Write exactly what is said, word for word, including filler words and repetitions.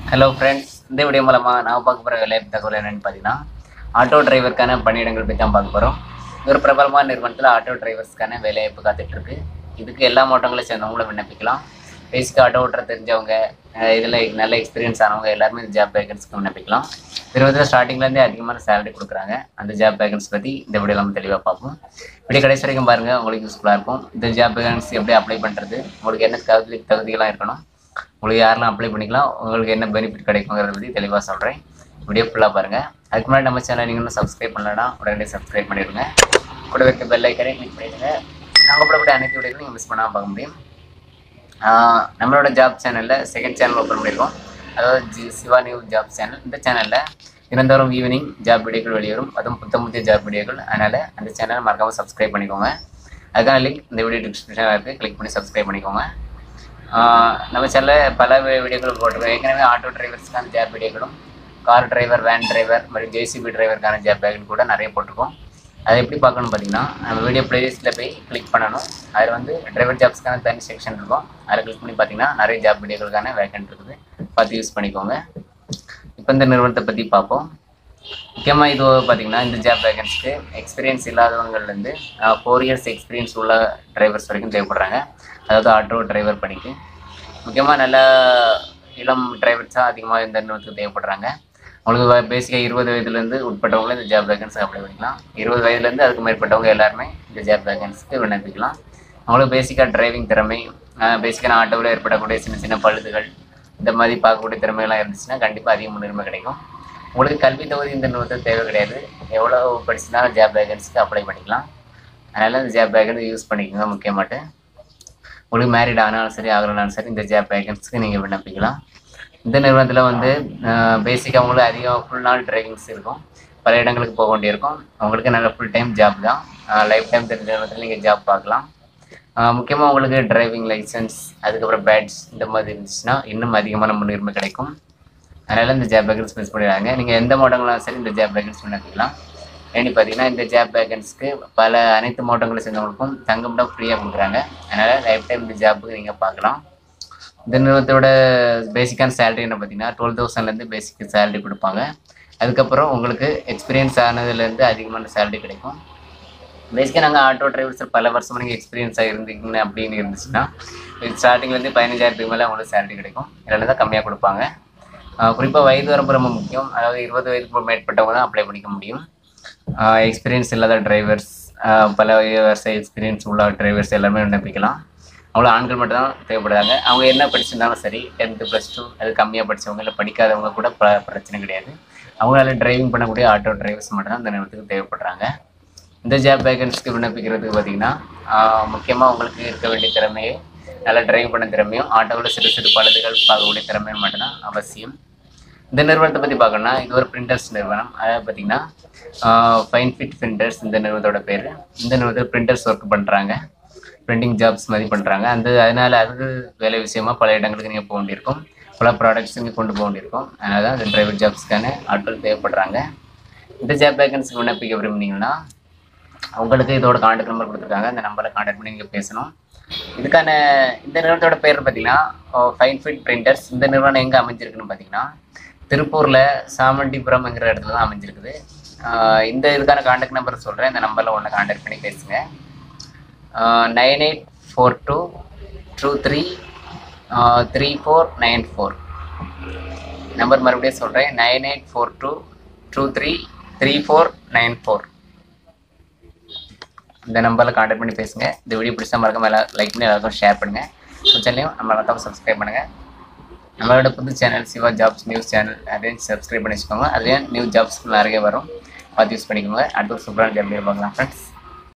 Hello friends, இந்த video மூலமாக நான் பார்க்க போகிற வேலைவாய்ப்பு தகவல் என்னென்னு பார்த்தீங்கன்னா, ஆட்டோ டிரைவருக்கான பணியிடங்கள் பற்றி தான் பார்க்க போகிறோம். ஒரு பிரபலமான நிறுவனத்தில் ஆட்டோ டிரைவர்ஸ்க்கான வேலைவாய்ப்பு காத்துட்ருக்கு. இதுக்கு எல்லா மாவட்டங்களை சேர்ந்தவங்களும் விண்ணப்பிக்கலாம். பேசிக்காக ஆட்டோ ஓட்டுற தெரிஞ்சவங்க, இதில் நல்ல எக்ஸ்பீரியன்ஸ் ஆனவங்க எல்லாருமே இந்த ஜாப் வேகன்ஸ்க்கு விண்ணப்பிக்கலாம். இருபதுல ஸ்டார்டிங்லேருந்தே அதிகமான சேலரி கொடுக்குறாங்க. அந்த ஜாப் வேகன்ஸ் பற்றி இந்த வீடியோ நம்ம தெளிவாக பார்ப்போம். வீடியோ கடைசி வரைக்கும் பாருங்கள், உங்களுக்கு யூஸ்ஃபுல்லாக இருக்கும். இந்த ஜாப் வேகன்ஸ் எப்படி அப்ளை பண்ணுறது, உங்களுக்கு என்ன தகுதி தகுதிகளாக இருக்கணும், உங்களுக்கு யாரெல்லாம் அப்ளை பண்ணிக்கலாம், உங்களுக்கு என்ன பெனிஃபிட் கிடைக்குங்கிறத பற்றி தெளிவாக சொல்கிறேன். வீடியோ ஃபுல்லாக பாருங்கள். அதுக்கு முன்னாடி நம்ம சேனல் நீங்கள் இன்னும் சப்ஸ்கிரைப் பண்ணலன்னா உடனே சப்ஸ்கிரைப் பண்ணிடுங்க. கூட வைக்க பெல் ஐக்கனே கிளிக் பண்ணிடுங்க. நாங்கள் போடக்கூடிய அனைத்து வீடியோக்களும் நீங்கள் மிஸ் பண்ணாமல் பார்க்க முடியும். நம்மளோட ஜாப் சேனலில் செகண்ட் சேனல் ஓப்பன் பண்ணியிருக்கோம், அதாவது G Siva new job channel. இந்த சேனலில் தினந்தோறும் ஈவினிங் ஜாப் வீடியோக்கள் வெளியேறும், அதுவும் புத்தம் புதிய ஜாப் வீடியோக்கள். அதனால் அந்த சேனலை மறக்காமல் சப்ஸ்கிரைப் பண்ணிக்கோங்க. அதுக்கான லிங்க் இந்த வீடியோ டிஸ்கிரிப்ஷனில் இருக்குது, கிளிக் பண்ணி சப்ஸ்கிரைப் பண்ணிக்கோங்க. நம்ம சேனலில் பல வீடியோக்கள் போட்டிருக்கோம். ஏற்கனவே ஆட்டோ டிரைவர்ஸ்க்கான ஜாப் வீடியோக்களும், கார் டிரைவர், வேன் டிரைவர் மற்றும் ஜேசிபி டிரைவருக்கான ஜாப் வேகன் கூட நிறைய போட்டிருக்கோம். அதை எப்படி பார்க்கணும்னு பார்த்தீங்கன்னா, நம்ம வீடியோ பிளேலிஸ்ட்டில் போய் கிளிக் பண்ணணும். அதில் வந்து டிரைவர் ஜாப்ஸ்க்கான தனி செக்ஷன் இருக்கும். அதில் கிளிக் பண்ணி பார்த்தீங்கன்னா நிறைய ஜாப் வீடியோக்களுக்கான வேகன் இருக்குது, பார்த்து யூஸ் பண்ணிக்கோங்க. இப்போ இந்த நிறுவனத்தை பற்றி பார்ப்போம். முக்கியமாக இது பார்த்தீங்கன்னா, இந்த ஜாப் வேகன்ஸ்க்கு எக்ஸ்பீரியன்ஸ் இல்லாதவங்கள்லேருந்து ஃபோர் இயர்ஸ் எக்ஸ்பீரியன்ஸ் உள்ள டிரைவர்ஸ் வரைக்கும் தேவைப்படுறாங்க. அதாவது ஆட்டோ டிரைவர் பணிக்கு முக்கியமாக நல்ல இளம் டிரைவர்ஸாக அதிகமாக இந்த நிறுவனத்துக்கு தேவைப்படுறாங்க. உங்களுக்கு பேசிக்காக இருபது வயதுலேருந்து உட்பட்டவங்களும் இந்த ஜாப் வேகன்ஸை அப்ளை பண்ணிக்கலாம். இருபது வயதுலேருந்து அதுக்கு மேற்பட்டவங்க எல்லாருமே இந்த ஜாப் வேகன்ஸுக்கு விண்ணப்பிக்கலாம். அவங்களுக்கு பேசிக்காக டிரைவிங் திறமை, பேசிக்கான ஆட்டோவில் ஏற்படக்கூடிய சின்ன சின்ன பழுதுகள், இந்த மாதிரி பார்க்கக்கூடிய திறமையெல்லாம் இருந்துச்சுன்னா கண்டிப்பாக அதிக முன்னுரிமை கிடைக்கும். உங்களுக்கு கல்வி தகுதி இந்த நிறுவனத்துக்கு தேவை கிடையாது. எவ்வளோ படிச்சுன்னா ஜாப் வேகன்ஸுக்கு அப்ளை பண்ணிக்கலாம். அதனால் இந்த ஜாப் வேகன்ஸை யூஸ் பண்ணிக்கோங்க. முக்கியமாட்டு உங்களுக்கு மேரிட் ஆனாலும் சரி ஆகலனாலும் சரி இந்த ஜாப் வேகன்ஸுக்கு நீங்கள் விண்ணப்பிக்கலாம். இந்த நிறுவனத்தில் வந்து பேசிக்காக உங்களுக்கு அதிகம் ஃபுல் நாள் டிரைவிங்ஸ் இருக்கும், பல இடங்களுக்கு போக வேண்டியிருக்கும். உங்களுக்கு நல்ல ஃபுல் டைம் ஜாப் தான், லைஃப் டைம் தெரிஞ்ச நிறுவனத்தில் நீங்கள் ஜாப் பார்க்கலாம். முக்கியமாக உங்களுக்கு டிரைவிங் லைசன்ஸ், அதுக்கப்புறம் பேட்ச் இந்த மாதிரி இருந்துச்சுன்னா இன்னும் அதிகமான முன்னுரிமை கிடைக்கும். அதனால் இந்த ஜாப் வேகன்ஸ் மிஸ் பண்ணிடுறாங்க. நீங்கள் எந்த மாவட்டங்களாலும் சரி இந்த ஜாப் வேகன்ஸ் விண்ணப்பிக்கலாம். ஏன்னு பார்த்தீங்கன்னா, இந்த ஜாப் வேகன்ஸ்க்கு பல அனைத்து மாவட்டங்களை சேர்ந்தவங்களுக்கும் தங்குமிடம் ஃப்ரீயாக கொடுக்குறாங்க. அதனால் லைஃப் டைம் இந்த ஜாப்புக்கு நீங்கள் பார்க்கலாம். இந்த நிறுவனத்தோட பேசிக்கான சேலரி என்ன பார்த்தீங்கன்னா, டுவெல் தௌசண்ட்லேருந்து பேசிக் சேலரி கொடுப்பாங்க. அதுக்கப்புறம் உங்களுக்கு எக்ஸ்பீரியன்ஸ் ஆனதுலேருந்து அதிகமான சேலரி கிடைக்கும். பேசிக்காக நாங்கள் ஆட்டோ டிரைவர்ஸ் பல வருஷமாக நீங்கள் எக்ஸ்பீரியன்ஸாக இருந்தீங்க அப்படின்னு இருந்துச்சுன்னா ஸ்டார்டிங்லேருந்து பதினஞ்சாயிரத்துக்கு மேலே உங்களுக்கு சேலரி கிடைக்கும். இல்லைன்னா தான் கம்மியாக கொடுப்பாங்க. குறிப்பாக வயது வரம்பு ரொம்ப முக்கியம். அதாவது இருபது வயதுக்கு மேற்பட்டவங்க தான் அப்ளை பண்ணிக்க முடியும். எக்ஸ்பீரியன்ஸ் இல்லாத டிரைவர்ஸ், பல வருஷ எக்ஸ்பீரியன்ஸ் உள்ள டிரைவர்ஸ் எல்லாமே விண்ணப்பிக்கலாம். அவ்வளோ ஆண்கள் மட்டும் தான் தேவைப்படுறாங்க. அவங்க என்ன படிச்சிருந்தாலும் சரி, டென்த்து ப்ளஸ் டூ அது கம்மியாக படித்தவங்க இல்லை படிக்காதவங்க கூட ப பிரச்சனை கிடையாது. அவங்களால டிரைவிங் பண்ணக்கூடிய ஆட்டோ டிரைவர்ஸ் மட்டும் தான் இந்த நிறுவனத்துக்கு தேவைப்படுறாங்க. இந்த ஜாப் வேகன்ஸ்க்கு விண்ணப்பிக்கிறதுக்கு பார்த்திங்கன்னா, முக்கியமாக உங்களுக்கு இருக்க வேண்டிய திறமையை, நல்லா டிரைவ் பண்ண திறமையும், ஆட்டோவில் சிறு சிறு பழுதுகள் பார்க்கக்கூடிய திறமையும் மட்டும்தான் அவசியம். இந்த நிறுவனத்தை பற்றி பார்க்கணும்னா, இது ஒரு பிரிண்டர்ஸ் நிறுவனம். அதாவது பார்த்திங்கன்னா ஃபைன் ஃபிட் பிரிண்டர்ஸ் இந்த நிறுவனத்தோட பேர். இந்த நிறுவனத்தில் பிரிண்டர்ஸ் ஒர்க் பண்ணுறாங்க, பிரிண்டிங் ஜாப்ஸ் மாதிரி பண்ணுறாங்க. அந்த அதனால் அது வேலை விஷயமாக பல இடங்களுக்கு நீங்கள் போக வேண்டியிருக்கும், பல ப்ராடக்ட்ஸ் நீங்கள் கொண்டு போக வேண்டியிருக்கும். அதனால தான் இந்த டிரைவர் ஜாப்ஸ்க்கான ஆட்கள் தேவைப்படுறாங்க. இந்த ஜாப் வேகன்ஸுக்கு விண்ணப்பிக்க விரும்புனீங்கன்னா உங்களுக்கு இதோட கான்டாக்ட் நம்பர் கொடுத்துருக்காங்க, அந்த நம்பரில் கான்டாக்ட் பண்ணி நீங்கள் பேசணும். இதுக்கான இந்த நிறுவனத்தோட பேர் பார்த்தீங்கன்னா ஃபைன் ஃபிட் பிரிண்டர்ஸ். இந்த நிறுவனம் எங்கே அமைஞ்சிருக்குன்னு பார்த்தீங்கன்னா, திருப்பூரில் சாமண்டிபுரம்ங்கிற இடத்துல தான் அமைஞ்சிருக்குது. இந்த இதுக்கான கான்டாக்ட் நம்பர் சொல்கிறேன், இந்த நம்பரில் ஒன்று கான்டாக்ட் பண்ணி பேசுங்க. Nine eight four two two three three four nine four number மறுபடியும் சொல்கிறேன், nine eight four two two three three four nine four இந்த நம்பரில் கான்டாக்ட் பண்ணி பேசுங்க. இந்த வீடியோ பிடிச்சா மறக்காம எல்லாம் லைக் பண்ணி எல்லாருக்கும் ஷேர் பண்ணுங்கள். சேனலையும் நம்ம மறக்காம சப்ஸ்கிரைப் பண்ணுங்கள். நம்மளோட புது channel Siva jobs news channel, அதையும் சப்ஸ்கிரைப் பண்ணி வச்சுக்கோங்க. அதுலேயும் நியூ ஜாப்ஸ் நிறைய வரும், பார்த்து யூஸ் பண்ணிக்கோங்க. அடுத்த சூப்பரான ஜாப் பார்க்கலாம் ஃப்ரெண்ட்ஸ்.